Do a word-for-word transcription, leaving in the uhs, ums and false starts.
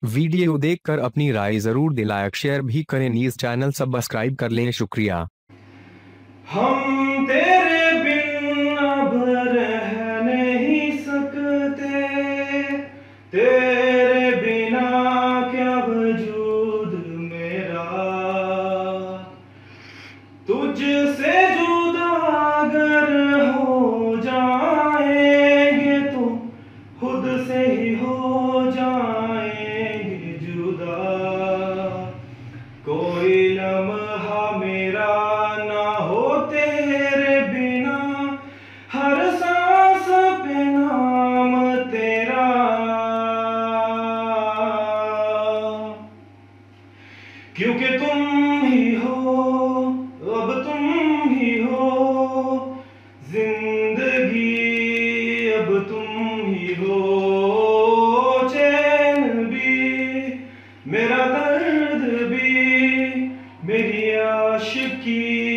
Video देखकर अपनी राय जरूर दें, लाइक शेयर भी करें, न्यूज़ चैनल सब्सक्राइब कर लें। शुक्रिया। हम तेरे बिन अब रह नहीं सकते, तेरे बिना क्या वजूद मेरा, तुझसे जुदा अगर हो जाएंगे तो खुद से ही हो जाएंगे जुदा। कोई लम्हा मेरा ना हो तेरे बिना, हर सांस पे नाम तेरा, क्योंकि तुम ही हो, अब तुम ही हो जिंदगी, अब तुम ही हो चैन भी, मेरा दर्द भी, मेरी आशिकी